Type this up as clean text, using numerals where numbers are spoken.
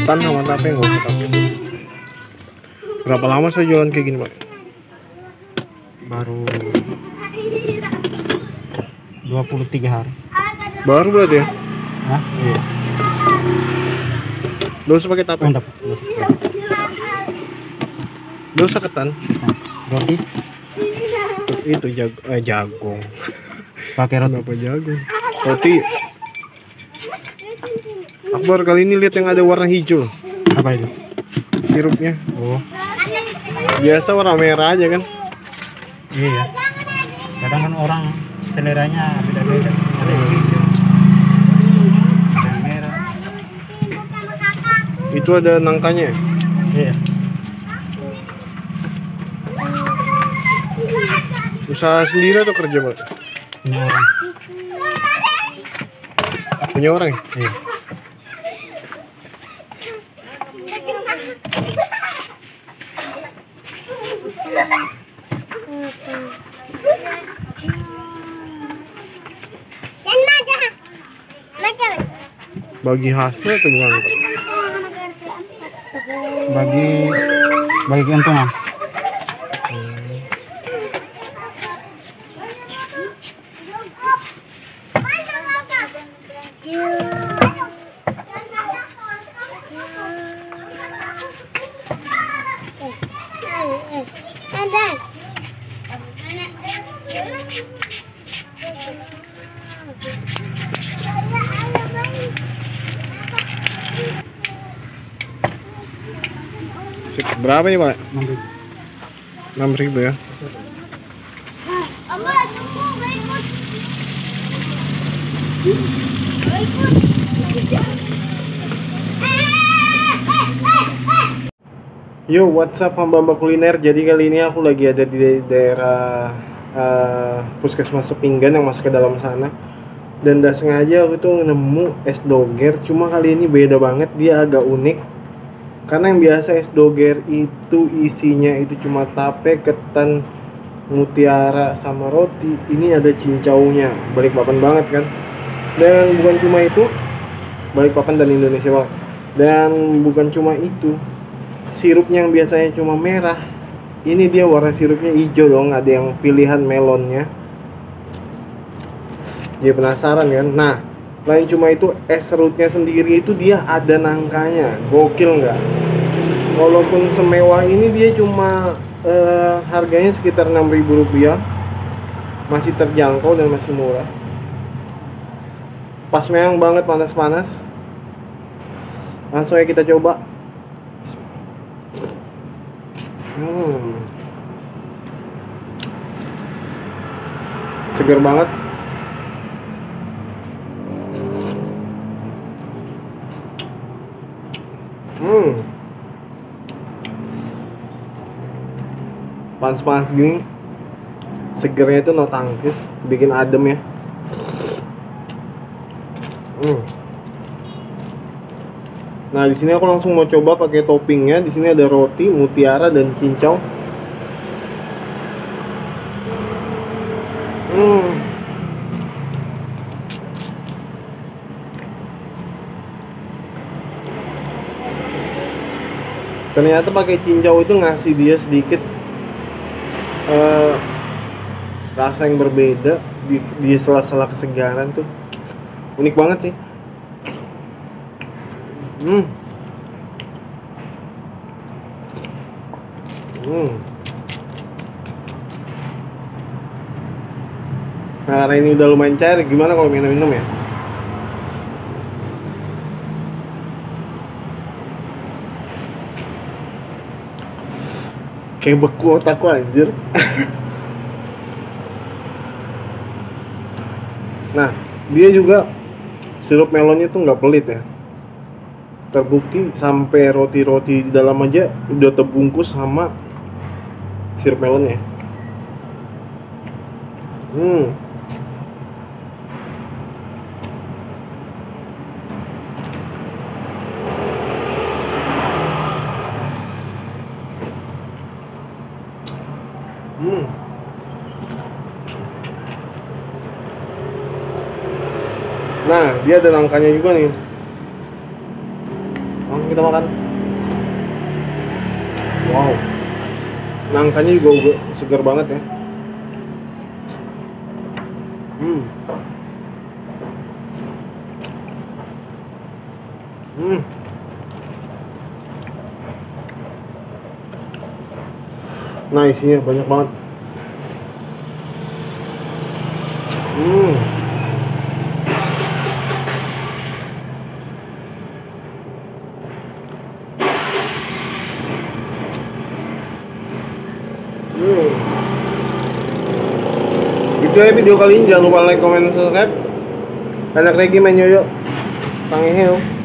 ketan sama tape nggak usah tape. Berapa lama saya jualan kayak gini, Pak? Baru 23 hari. Baru berarti ya? Hah? Iya. Nggak usah pakai tape. Mantap. Nggak usah ketan. Roti Itu jagung. pakai roti. Kenapa jagung? Roti. Akbar kali ini lihat yang ada warna hijau. Apa itu? Sirupnya. Oh, Biasa warna merah aja kan? iya. Kadang kan orang seleranya beda-beda. Ada yang hijau, ada yang merah. Itu ada nangkanya. Iya. Usaha sendiri atau kerja, Pak? Punya orang. Punya orang ya? Iya. Bagi hasil atau gimana, Pak? Bagi keuntungan. Berapa nih, Pak? Nanti 6.000 ya? Yo, what's up hamba-hamba kuliner. Jadi kali ini aku lagi ada di daerah Puskesmas Sepinggan yang masuk ke dalam sana. Dan udah sengaja aku tuh nemu es doger. Cuma kali ini beda banget, dia agak unik. Karena yang biasa es doger itu isinya itu cuma tape, ketan, mutiara, sama roti. Ini ada cincaunya, Balikpapan banget kan. Dan bukan cuma itu, Balikpapan dan Indonesia banget. Dan bukan cuma itu, sirupnya yang biasanya cuma merah, ini dia warna sirupnya hijau dong, ada yang pilihan melonnya. Jadi penasaran kan? Nah, lain cuma itu, es serutnya sendiri itu dia ada nangkanya, gokil nggak? Walaupun semewah ini dia cuma harganya sekitar Rp6.000, masih terjangkau dan masih murah. Pas memang banget panas-panas. Langsung aja kita coba. Segar banget. Panas-panas gini, segernya itu no tangkis, bikin adem ya. Nah, di sini aku langsung mau coba pakai toppingnya. Di sini ada roti, mutiara, dan cincau. Ternyata pakai cincau itu ngasih dia sedikit rasa yang berbeda di sela-sela kesegaran tuh. Unik banget sih. Nah, karena ini udah lumayan cair, gimana kalau minum-minum ya? Kayak beku otakku anjir. Nah, dia juga sirup melonnya tuh nggak pelit ya. Terbukti sampai roti-roti di dalam aja udah terbungkus sama sirup melonnya. Nah, dia ada nangkanya juga nih. Anggrek. kita makan. Wow, nangkanya juga segar banget ya. Hmm. Hmm. Nah, isinya banyak banget. Hmm. Hmm. Gitu ya video kali ini, jangan lupa like, comment, subscribe. Anak Regi main yoyo. Tangihe yo.